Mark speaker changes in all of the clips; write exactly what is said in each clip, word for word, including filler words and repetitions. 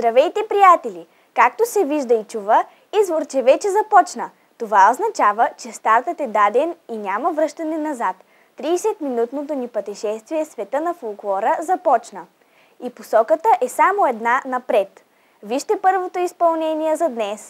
Speaker 1: Здравейте, приятели! Както се вижда и чува, изворче вече започна. Това означава, че стартът е даден и няма връщане назад. тридесетминутното ни пътешествие в света на фолклора започна. И посоката е само една напред. Вижте първото изпълнение за днес.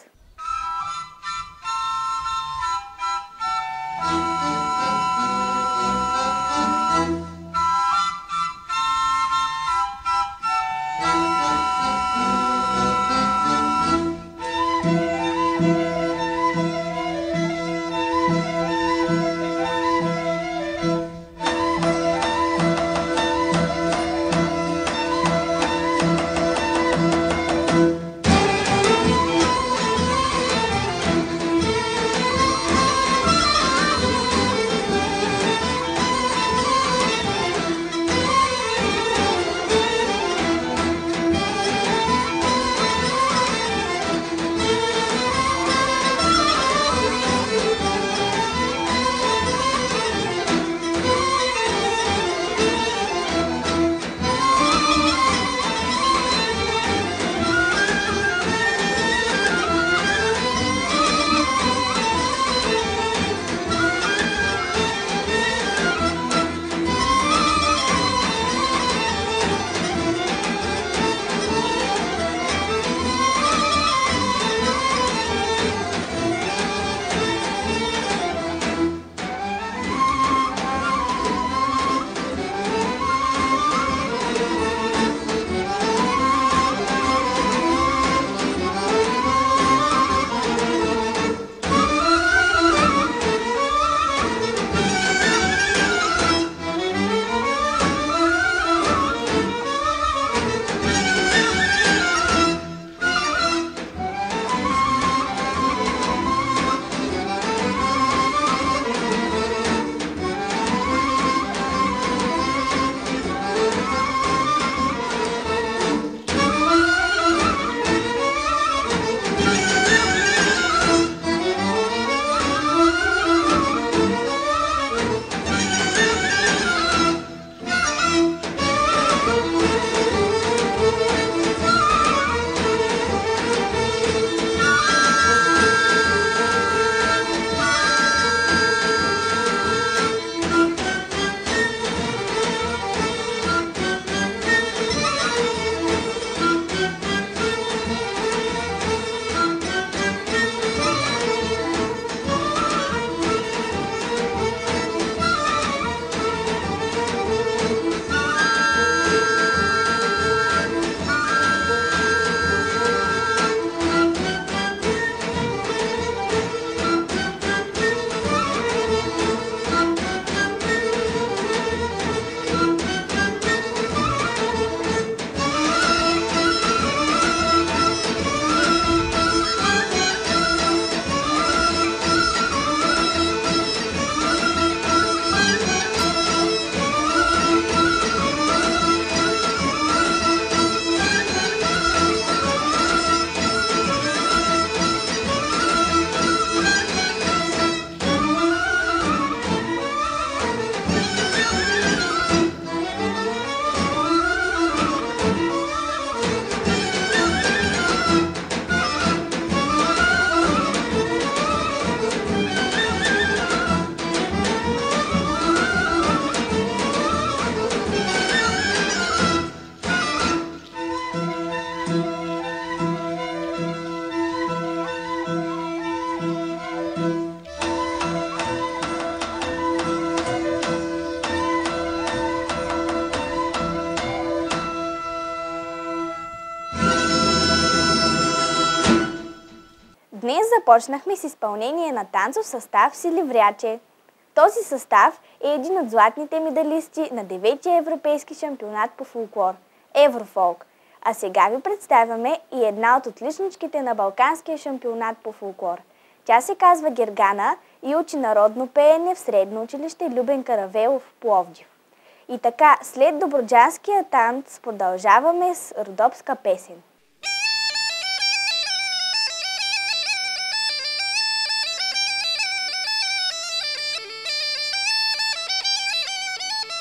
Speaker 1: Днес започнахме с изпълнение на танцов състав Силивряче. Този състав е един от златните медалисти на деветия европейски шампионат по фолклор – Еврофолк. А сега ви представяме и една от отличничките на Балканския шампионат по фолклор. Тя се казва Гергана и учи народно пеене в средно училище Любен Каравелов в Пловдив. И така, след добруджанския танц продължаваме с родопска песен.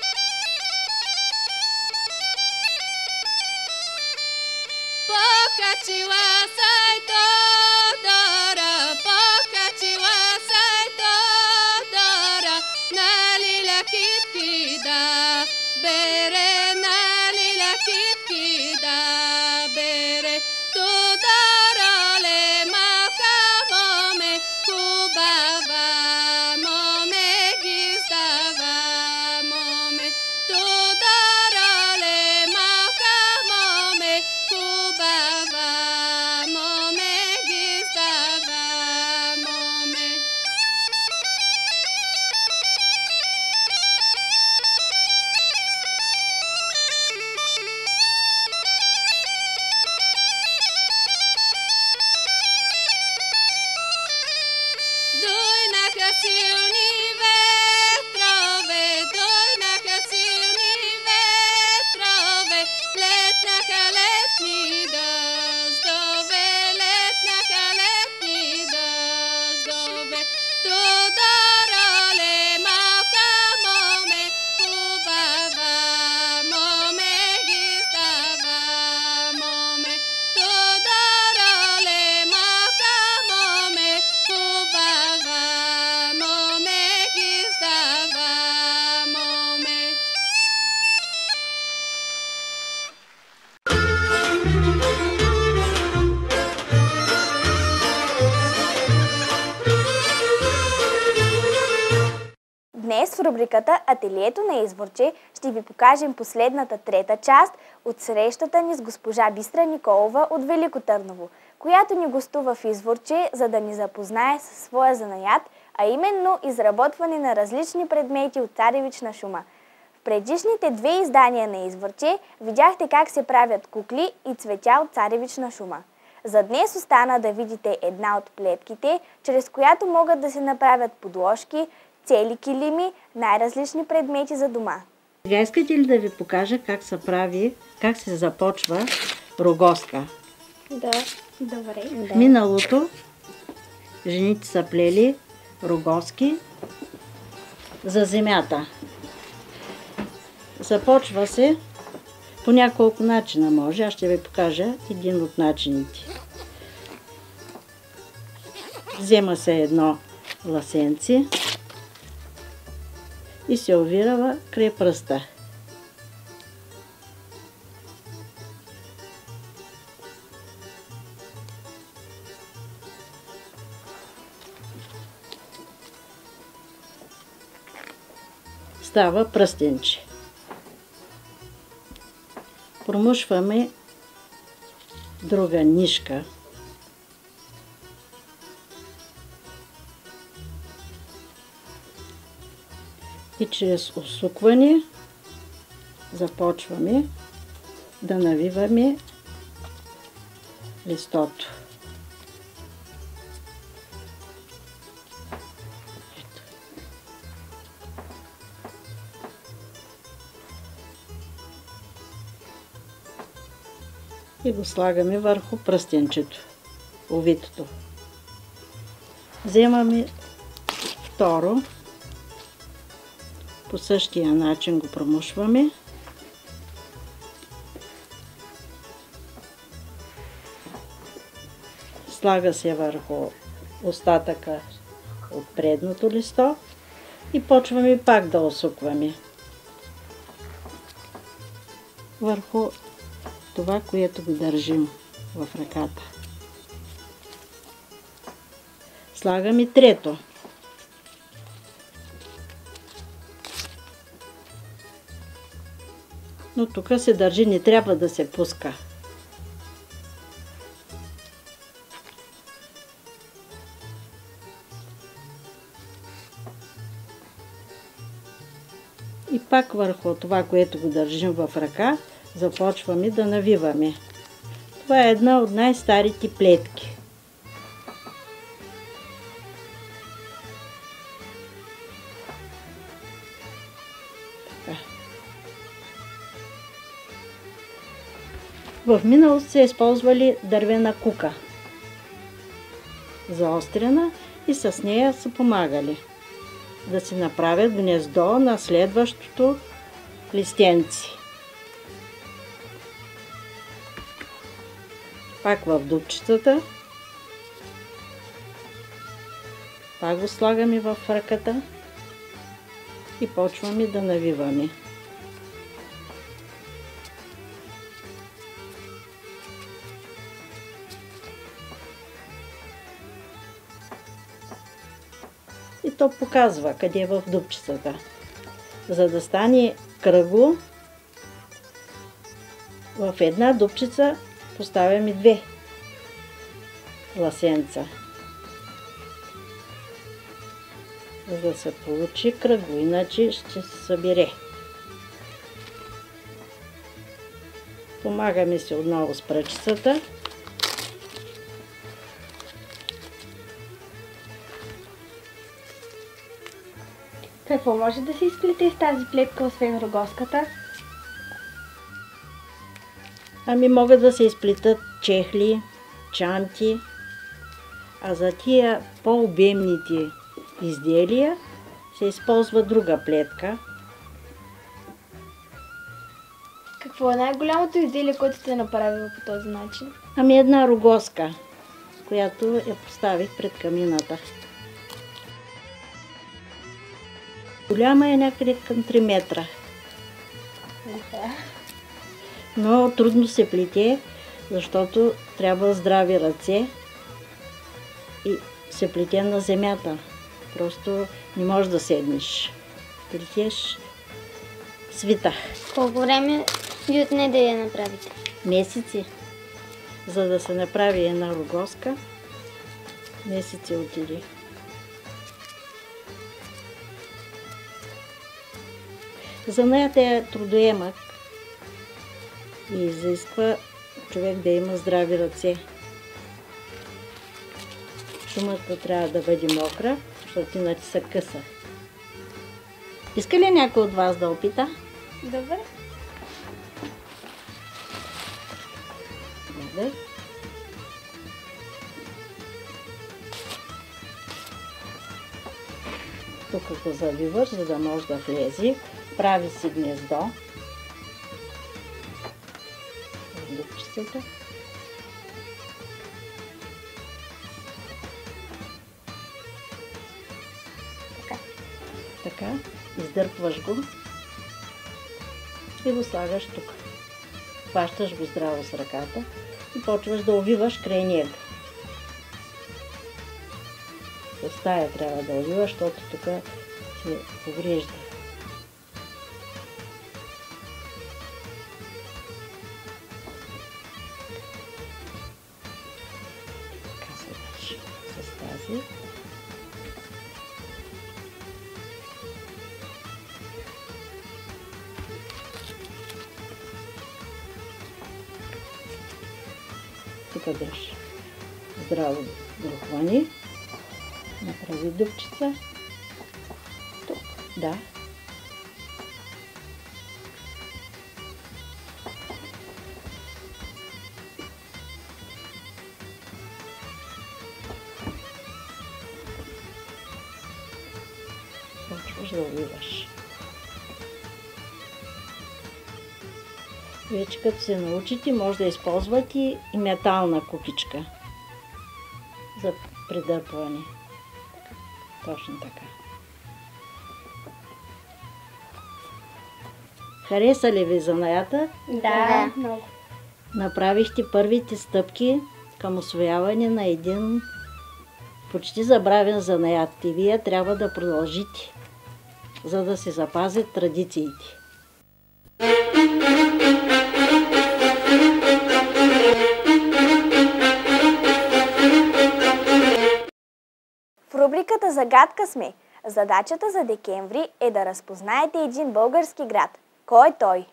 Speaker 2: Пока
Speaker 1: рубриката Ателието на Изворче ще ви покажем последната трета част от срещата ни с госпожа Бистра Николова от Велико Търново, която ни гостува в Изворче, за да ни запознае със своя занаят, а именно изработване на различни предмети от царевична шума. В предишните две издания на Изворче видяхте как се правят кукли и цветя от царевична шума. За днес остана да видите една от плетките, чрез която могат да се направят подложки, цели килими, най-различни предмети за дома.
Speaker 2: Сега искате ли да ви покажа как се прави, как се започва рогозка?
Speaker 1: Да, добре.
Speaker 2: В миналото жените са плели рогозки за земята. Започва се по няколко начина може. Аз ще ви покажа един от начините. Взема се едно ласенце и се овирава край пръста. Става пръстенче. Промушваме друга нишка. И чрез усукване започваме да навиваме листото. И го слагаме върху пръстенчето, овитото. Вземаме второ, по същия начин го промушваме. Слага се върху остатъка от предното листо и почваме пак да усукваме върху това, което го държим в ръката. Слагаме трето. Но тук се държи, не трябва да се пуска. И пак върху това, което го държим в ръка, започваме да навиваме. Това е една от най-старите плетки. Така. В миналото се използвали дървена кука, заострена, и с нея са помагали да си направят гнездо на следващото листенце. Пак в дупчетата. Пак го слагаме в ръката и почваме да навиваме. И то показва къде е в дупчетата. За да стане кръгло, в една дупчица поставяме две ласенца, за да се получи кръгло, иначе ще се събере. Помагаме се отново с пръчицата.
Speaker 1: Какво може да се изплете с тази плетка, освен рогозката?
Speaker 2: Ами могат да се изплетат чехли, чанти, а за тия по-обемните изделия се използва друга плетка.
Speaker 1: Какво е най-голямото изделие, което сте направила по този начин?
Speaker 2: Ами една рогозка, която я поставих пред камината. Голяма е някъде към три метра. Но трудно се плете, защото трябва здрави ръце и се плете на земята. Просто не можеш да седнеш. трихеш свита.
Speaker 3: Колко време ви отне да я направите?
Speaker 2: Месеци. За да се направи една рогозка, месеци отиде. Занаят е трудоемък и изисква човек да има здрави ръце. Шумата трябва да бъде мокра, защото иначе се къса. Иска ли някой от вас да опита?
Speaker 1: Добре.
Speaker 2: Добре. Тук го завиваш, за да може да влезе. Прави си гнездо. Дупчицата.
Speaker 1: Така.
Speaker 2: Така. Издърпваш го и го слагаш тук. Хващаш го здраво с ръката и почваш да увиваш край него. С тая трябва да увиваш, защото тук се поврежда. Така се върши с тази. Тук дръж здраво духвани. Направи дупчица. Тук, да. Почваш да увиваш. Вече като се научите, може да използвате и метална кукичка за придърпване. Точно така. Хареса ли ви занаята?
Speaker 1: Да, много.
Speaker 2: Направихте първите стъпки към усвояване на един почти забравен занаят. И вие трябва да продължите, за да се запазят традициите.
Speaker 1: В рубриката Загадка сме. Задачата за декември е да разпознаете един български град. Кой е той?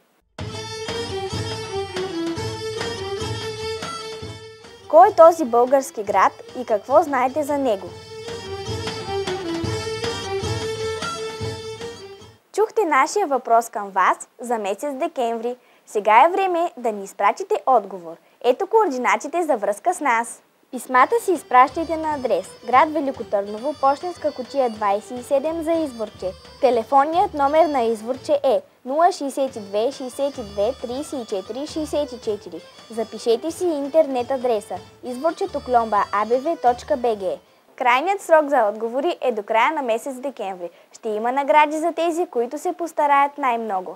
Speaker 1: Кой е този български град и какво знаете за него? Чухте нашия въпрос към вас за месец декември. Сега е време да ни изпратите отговор. Ето координатите за връзка с нас. Писмата си изпращайте на адрес град Велико Търново, пощенска кутия двадесет и седем за Изворче. Телефонният номер на Изворче е нула шейсет и две шейсет и две тридесет и четири шейсет и четири. Запишете си интернет адреса изворчето кломба а б в точка б г. Крайният срок за отговори е до края на месец декември. Ще има награди за тези, които се постараят най-много.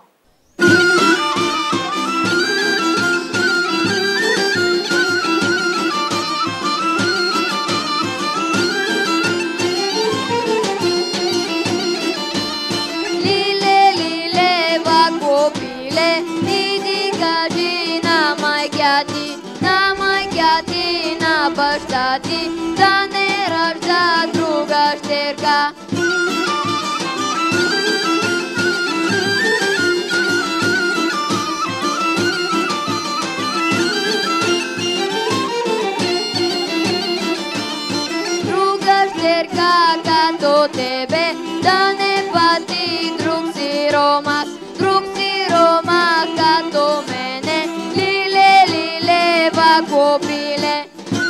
Speaker 4: Баща ти да не ражда друга щерка. Друга щерка като тебе да не пати друг сиромах, друг сиромах като мене. Лиле, лиле, бакопиле.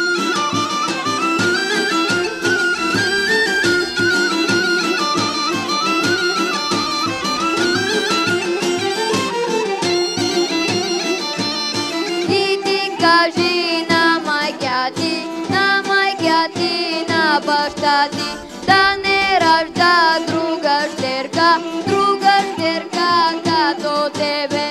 Speaker 4: Баща ти да не ражда друга щерка, друга щерка като тебе.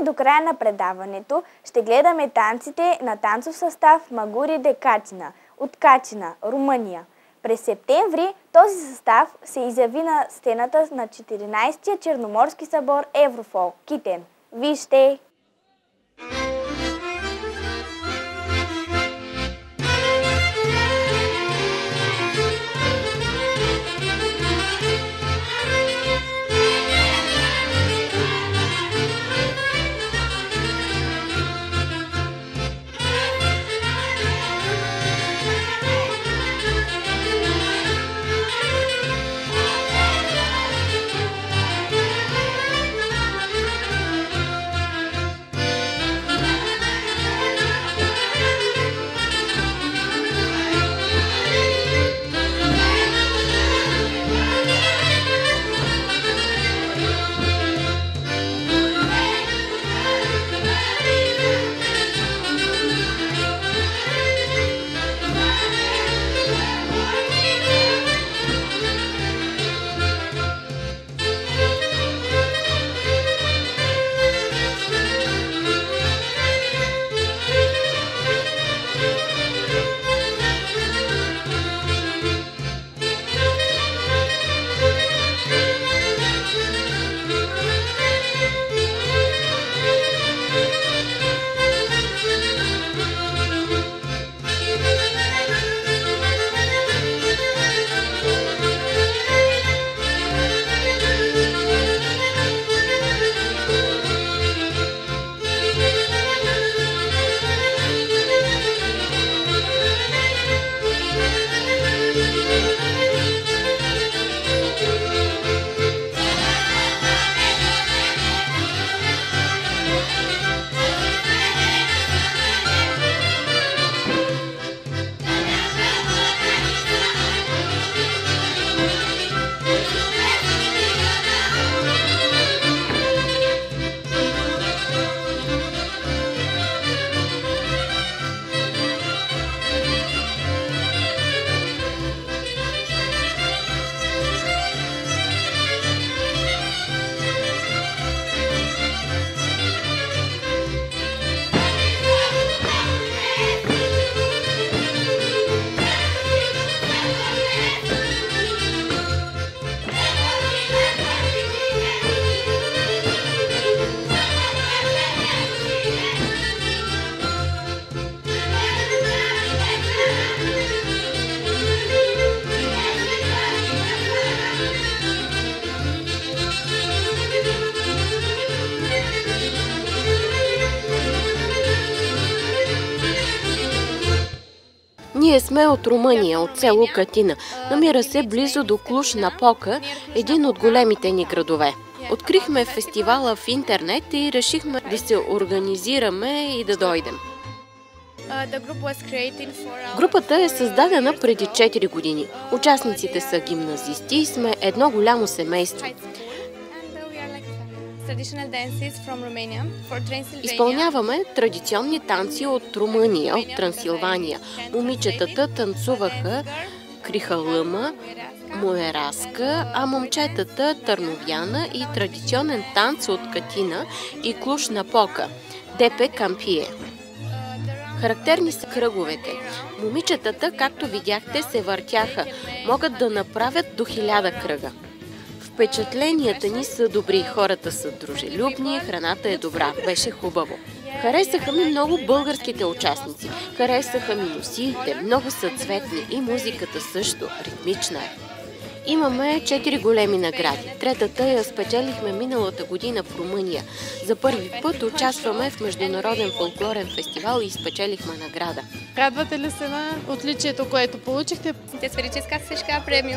Speaker 1: до края на предаването ще гледаме танците на танцов състав Магури де Катина от Катина, Румъния. През септември този състав се изяви на сцената на четиринайсетия Черноморски събор Еврофолк Китен. Вижте!
Speaker 5: Ние сме от Румъния, от село Катина. Намира се близо до Клуж-Напока, един от големите ни градове. Открихме фестивала в интернет и решихме да се организираме и да дойдем. Групата е създадена преди четири години. Участниците са гимназисти и сме едно голямо семейство. Изпълняваме традиционни танци от Румъния, от Трансилвания. Момичетата танцуваха крихалъма, моераска, а момчетата търновяна и традиционен танц от Катина и Клуж-Напока, Депе Кампие. Характерни са кръговете. Момичетата, както видяхте, се въртяха. Могат да направят до хиляда кръга. Впечатленията ни са добри, хората са дружелюбни, храната е добра, беше хубаво. Харесаха ми много българските участници, харесаха ми носиите, много са цветни и музиката също, ритмична е. Имаме четири големи награди. Третата я спечелихме миналата година в Румъния. За първи път участваме в Международен фолклорен фестивал и спечелихме награда.
Speaker 6: Радвате ли се на отличието, което получихте?
Speaker 7: Сте сферическа сешка премио.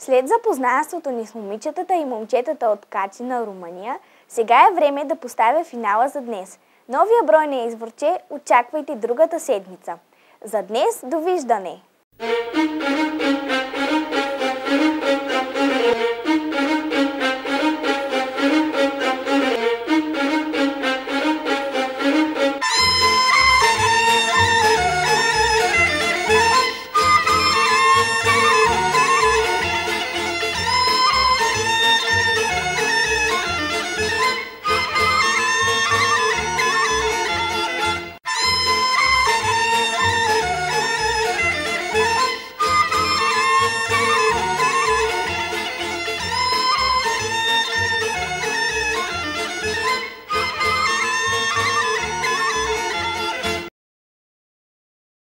Speaker 1: След запознанството ни с момичетата и момчетата от Катина, Румъния, сега е време да поставя финала за днес. Новия брой на Изворче очаквайте другата седмица. За днес, довиждане!